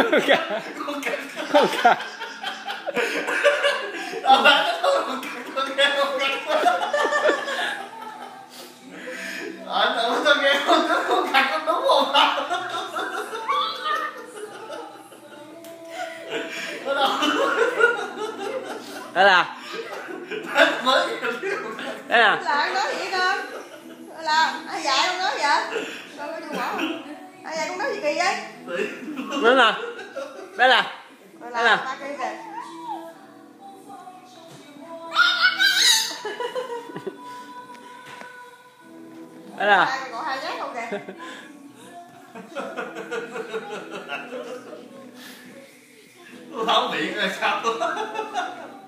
Con cá. Tôi nghe con cắt con đúng không? Đây là đây là là nói gì con? Là ai dạy con nói vậy? Con có chịu bỏ không? Ai dạy con nói gì kỳ vậy? đây là đây là Đây là ba cây kìa. đây là Hai còn hai nhát không kìa. Nó miệng rồi sao?